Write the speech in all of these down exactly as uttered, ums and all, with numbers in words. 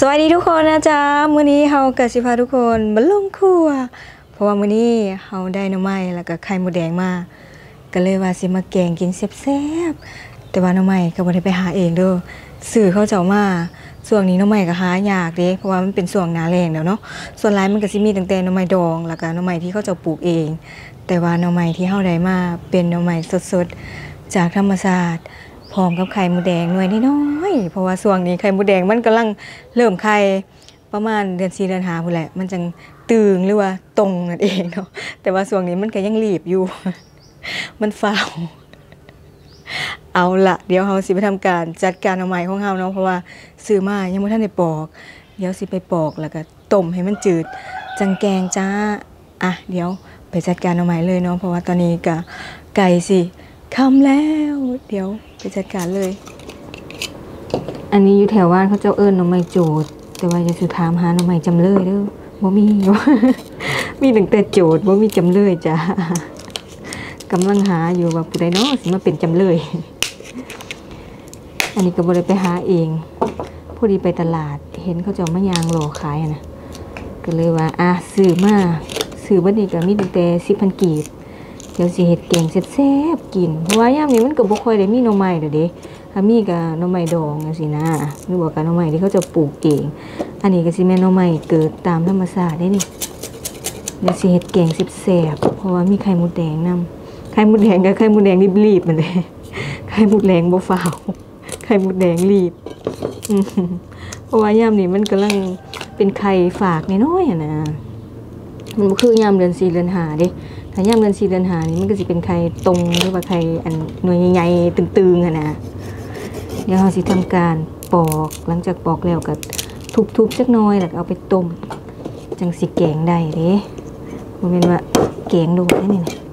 สวัสดีทุกคนนะจ๊ะมื้อนี้เฮากะสิพาทุกคนมาลงครัวเพราะว่ามื้อนี้เฮาได้หน่อไม้แล้วก็ไข่มดแดงมาก็เลยว่าสิมาแกงกินแซ่บๆแต่ว่าหน่อไม้ก็บ่ได้ไปหาเองเด้อซื้อเขาเจ้ามาช่วงนี้หน่อไม้ก็หายากเด้เพราะว่ามันเป็นช่วงหน้าแล้งแล้วเนาะส่วนหลายมันก็สิมีตั้งแต่หน่อไม้ดองแล้วก็หน่อไม้ที่เขาเจ้าปลูกเองแต่ว่าหน่อไม้ที่เฮาได้มาเป็นหน่อไม้สดๆจากธรรมชาติพร้อมกับไข่มดแดงหน่วยน้อยๆเพราะว่าช่วงนี้ไข่มดแดงมันกำลังเริ่มไข่ประมาณเดือนสี่เดือนห้าพุ่นแหละมันจังตึงหรือว่าตรงนั่นเองเนาะแต่ว่าช่วงนี้มันก็ยังรีบอยู่ มันฟ้าวเอาละเดี๋ยวเฮาสิไปทำการจัดการเอาใหม่ของเฮาเนาะเพราะว่าซื้อมายังบ่ทันได้ปอกเดี๋ยวสิไปปอกแล้วก็ต้มให้มันจืดจังแกงจ้าอ่ะเดี๋ยวไปจัดการเอาใหม่เลยเนาะเพราะว่าตอนนี้ก็ไก่สิค่ำแล้วเดี๋ยวไปจัดการเลยอันนี้อยู่แถวบ้านเขาเจ้าเอิ้นหน่อไม้โจดแต่ว่าอย่าสิถามหาหน่อไม้จำเลยเด้อบ่มี มีตั้งแต่โจดบ่มีจำเลยจ้ากำลังหาอยู่ว่าผู้ใดเนาะสิมาเป็นจำเลยอันนี้ก็บ่ได้ไปหาเองพอดีไปตลาดเห็นเขาเจ้ามายางรอขายนะก็เลยว่าอ่ะซื้อมาซื้อบัดนี้ก็มีตั้งแต่ สิบพัน กีบเดี๋ยวสิเฮ็ดแกงแซ่บๆกินเพราะว่ายามนี้มันก็บ่ค่อยได้มีหน่อไม้เด้อเด้ถ้ามีก็หน่อไม้ดองจังซี่นะหรือว่าก็หน่อไม้ที่เขาจะปลูกเองอันนี้ก็สิแม่นหน่อไม้เกิดตามธรรมชาติได้นี่เดี๋ยวสิเฮ็ดแกงแซ่บๆเพราะว่ามีไข่มดแดงนำไข่มดแดงกับไข่มดแดงรีบๆมันเลยไข่มดแดงบ่ฟ้าวไข่มดแดงรีบเพราะว่ายามนี้มันกำลังเป็นไข่ฝากน้อยๆอ่ะนะมันบ่คือยามเดือนสี่เดือนห้าเด้ถ้ายามเดือนสี่เดือนห้านี่มันก็สิเป็นไข่ตรงหรือว่าไข่อันหน่วยใหญ่ๆตึงๆอ่ะนะเดี๋ยวเราสิทำการปอกหลังจากปอกแล้วก็ทุบๆจักหน่อยแล้วก็เอาไปต้มจังสิแกงได้เด้บ่แม่นว่าแกงโดดได้นี่นะ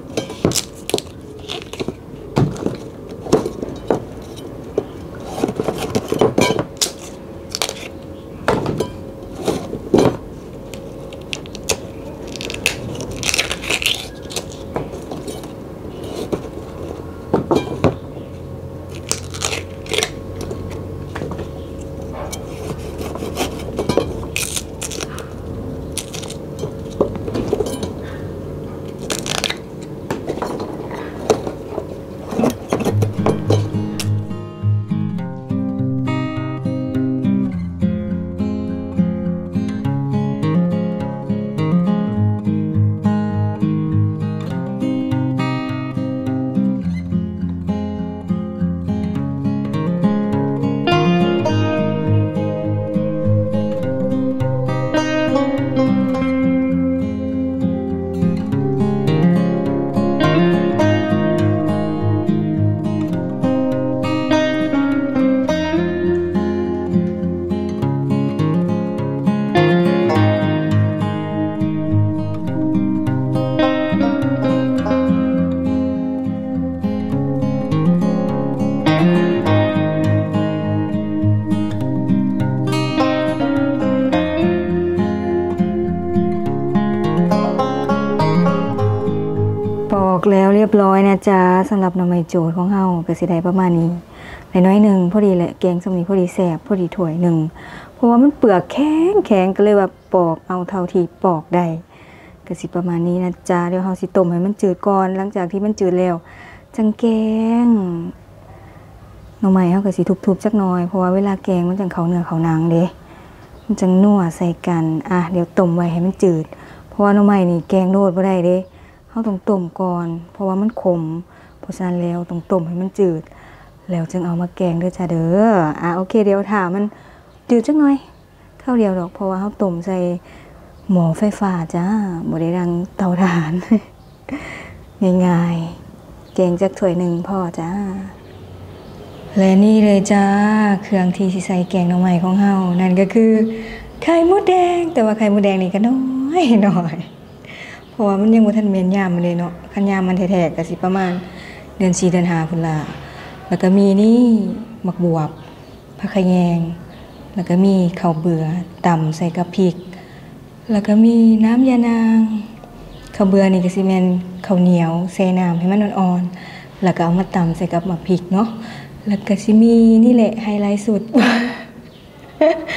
แล้วเรียบร้อยนะจ๊ะสำหรับหน่อไม้โจดของเฮาก็สิได้ประมาณนี้น้อยๆหนึ่งพอดีแหละแกงสำนี้พอดีแซ่บพอดีถ้วยหนึ่งเพราะว่ามันเปลือกแข็งแข็งก็เลยว่าปอกเอาเท่าที่ปอกได้ก็สิประมาณนี้นะจ๊ะเดี๋ยวเฮาสิต้มให้มันจืดก่อนหลังจากที่มันจืดแล้วจังแกงหน่อไม้เฮาก็สิทุบๆจักหน่อยเพราะว่าเวลาแกงมันจังเข้าเนื้อเข้าหนังเด้มันจังนัวใส่กันอ่ะเดี๋ยวต้มไว้ให้มันจืดเพราะว่าหน่อไม้นี่แกงโดดบ่ได้เด้เราต้องต้มก่อนเพราะว่ามันขมเพราะฉะนั้นแล้วต้องต้มให้มันจืดแล้วจึงเอามาแกงด้วยจ้าเด้ออ่ะโอเคเดี๋ยวถามมันจืดจักหน่อยข้าวเดียวดอกเพราะว่าเราต้มใส่หม้อไฟฟ้าจ้าบ่ได้ดังเตาถ่าน ง่ายๆแกงจักถ้วยหนึ่งพ่อจ้าและนี่เลยจ้าเครื่องที่สิใส่แกงหน่อไม้ของเฮานั่นก็คือไข่มดแดงแต่ว่าไข่มดแดงนี่ก็น้อยหน่อยเพราะว่ามันยังบ่ทันเมนยามมันเลยเนาะคันยามมันแท้ๆก็สิประมาณเดือนสี่เดือนห้าพุ่นล่ะแล้วก็มีนี่หมักบวบผักขะแยงแล้วก็มีข้าวเบื่อตำใส่กับพริกแล้วก็มีน้ำยานางข้าวเบื่อนี่ก็สิแม่นข้าวเหนียวใส่น้ำให้มันอ่อนๆแล้วก็เอามาตำใส่กับหมักพริกเนาะแล้วก็สิมีนี่แหละไฮไลท์สุด น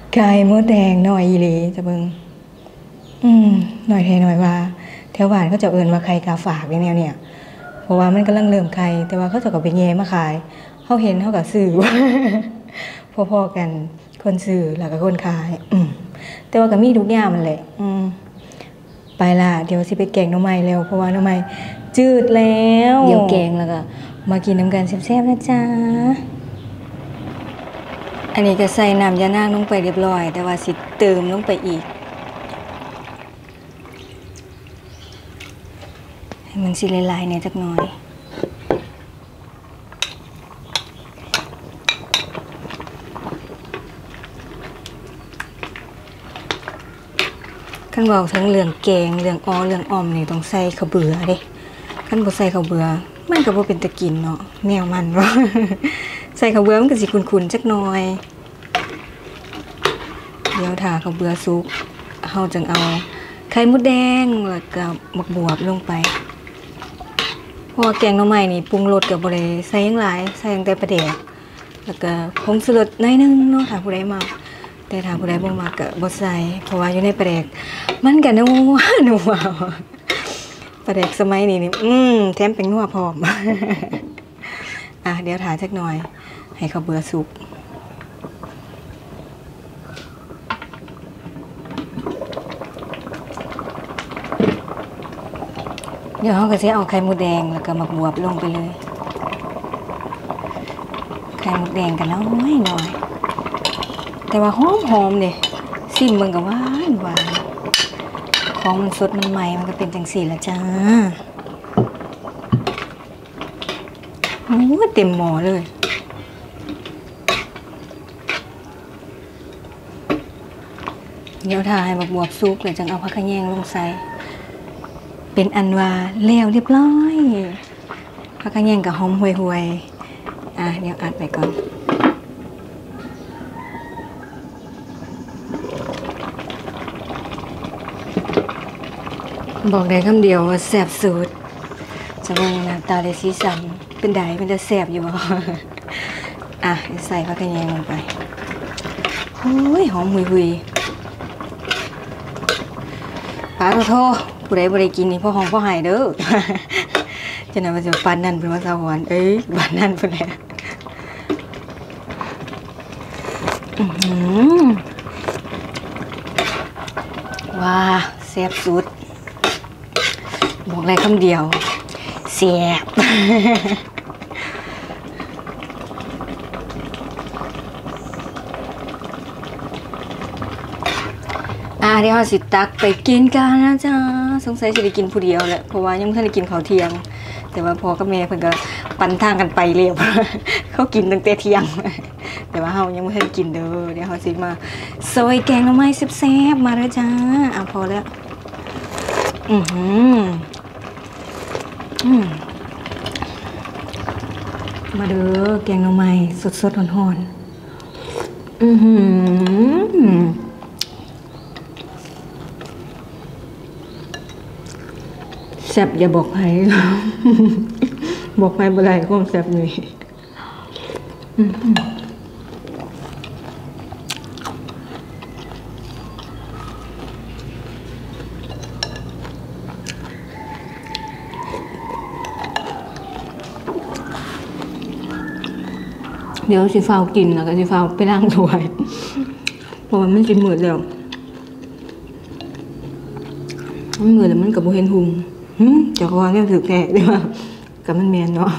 ไก่มดแดงหน่อยอีหลีจะเบิ่งอืมหน่อยแท้หน่อยว่าแถวบ้านเขาจะเอิ้นว่าไข่กาฝากแนวเนี่ยเพราะว่ามันกำลังเริ่มไข่แต่ว่าเขาจะก็ไปแย่มาขายเฮาเห็นเฮาก็ซื้อ พอๆกันคนซื้อแล้วก็คนขายอืมแต่ว่าก็มีทุกอย่างมันแหละอืมไปล่ะเดี๋ยวสิไปแกงหน่อไม้แล้วเพราะว่าหน่อไม้จืดแล้วเดี๋ยวแกงแล้วก็มากินน้ำกันแซ่บๆนะจ๊ะอันนี้ก็ใส่น้ำยานางลงไปเรียบร้อยแต่ว่าสิเติมลงไปอีกให้มันสิละลายเนี่ยจักหน่อยขั้นบอกทั้งเรื่องแกงเรื่องอ้อเรื่องอ้อมนี่ต้องใส่ข้าวเบื่อเด้ขั้นบ่ใส่ข้าวเบื่อมันก็บ่เป็นตะกินเนาะแนวมันว่า ใส่ข้าวเบื่อมันก็สิขุ่นๆจักหน่อยเดี๋ยวถ้าข้าวเบื่อสุกเฮาจึงเอาไข่มดแดงแล้วก็หมักบวบลงไปเพราะว่าแกงหน่อไม้นี่ปรุงรสก็บ่ได้ใส่หยังหลายใส่ตั้งแต่ปลาแดกแล้วก็ผงชูรสหน่อยนึงเนาะถ้าผู้ใดมักแต่ถ้าผู้ใดบ่มักก็บ่ใส่เพราะว่าอยู่ในปลาแดกมันก็นัวนัวปลาแดกสมัยนี้นี่อืมแถมเป็นนัวพร้อม อ่ะเดี๋ยวถ่าจักหน่อยให้ข้าวเบื่อสุกเดี๋ยวเราก็จะเอาไข่มดแดงแล้วก็หมักบวบลงไปเลยไข่มดแดงกันน้อยหน่อยแต่ว่าหอมหอมเนี่ยซิมมึงกับหวานหวานของมันสดมันใหม่มันก็เป็นจังสีละจ้าโอ้เต็มหม้อเลยเดี๋ยวถ่ายหมักบวบซุกเลยจังเอาผักขะแยงลงใส่เป็นอันว่าแล้วเรียบร้อยผักกะแยงกับหอมห่วยๆอ่ะเดี๋ยวอัดไปก่อนบอกได้คำเดียวว่าแซ่บสุดจะมองหน้าตาได้สีสันเป็นไดมันจะแซ่บอยู่บ่ อ่ะใส่ผักกะแยงลงไปโอ้ยหอมหุยๆปลาโทษผู้ใดบ่ได้กินนี่พ่อห้องพ่อหายเด้อ จะนำมาจะปานนั่นเป็นว่าสวรรค์เอ้ยปานนั่นพุ่นแหละอื้อหือว้าแซ่บสุดบอกเลยคำเดียวแซ่บ อ่ะเดี๋ยวเราสิตักไปกินกันนะจ๊ะสงสัยจะได้กินผู้เดียวแหละเพราะว่ายังไม่ทันได้กินข้าวเที่ยงแต่ว่าพ่อกับแม่เพิ่นก็ปั่นทางกันไปเรียบ เขากินตั้งแต่เที่ยง แต่ว่าเฮายังไม่ทันกินเด้อเดี๋ยวเฮาสิมาซอยแกงหน่อไม้แซ่บๆมาแล้วจ้าอ่ะพอแล้วอือหืออืมมาเด้อแกงหน่อไม้สดๆร้อนๆอือหือแซ่บอย่าบอกใคร บอกใครบ่ได้ความแซ่บนี่เดี๋ยวสิฟ้าวกินแล้วก็สิฟ้าวไปล้างถ้วยเพราะว่ามันกินหมดแล้วมันเหมือนแล้วมันกับโบเห็นหุงจากว่าเนี่ยถือแก่ได้ป่ะกับมันแมนเนาะ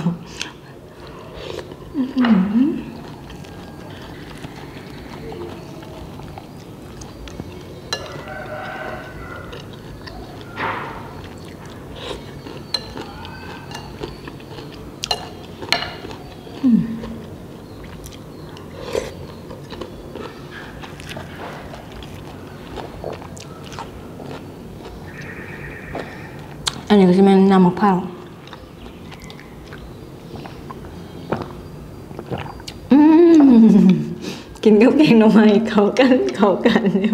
อันนี้ก็จะเป็นน้ำมะพร้าวกินกับแกงหน่อไม้เข้ากันเข้ากันเนี่ย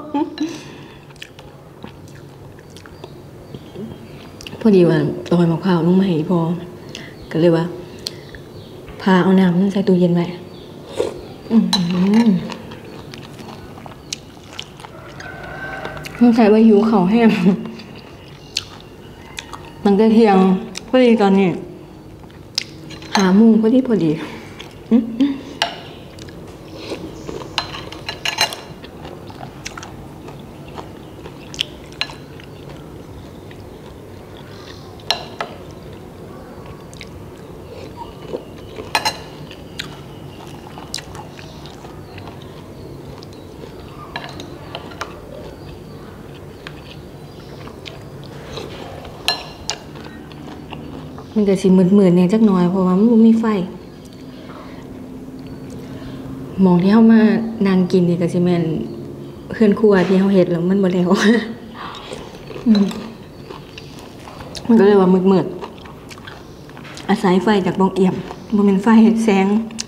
พอดีว่าตอยมะพร้าวลงมาให้พอก็เลยว่าพาเอาน้ำใส่ตู้เย็นไว้ต้องใช้ใบหิวเขาแห้งมันก็เที่ยงพอดีตอนนี้หามุงพอดีพอดีมันก็สิมืดๆเนี่ยจักหน่อยเพราะว่ามันบ่มีไฟหมองที่เฮามานางกินนี่ก็สิแม่นเฮือนครัวที่เฮาเฮ็ดแล้วมันบ่แล้วมันก็เลยว่ามืดๆอาศัยไฟจากบ้องเอี่ยมบ่แม่นไฟแสง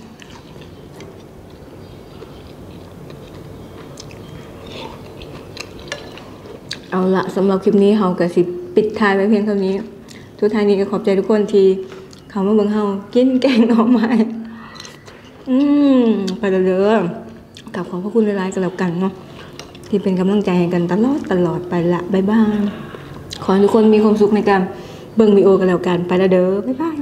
เอาละสำหรับคลิปนี้เฮาก็สิปิดท้ายไว้เพียงเท่านี้ทุกท้ายนี้ก็ขอบใจทุกคนที่เขามาเบิ่งเฮากินแกงหน่อไม้อืมไปเด้อๆกับขอบพระคุณหลายๆกันแล้วกันเนาะที่เป็นกำลังใจให้กันตลอดตลอดไปละบ๊ายบายขอให้ทุกคนมีความสุขในการเบิ่งวิดีโอกันแล้วกันไปเด้อบ๊ายบาย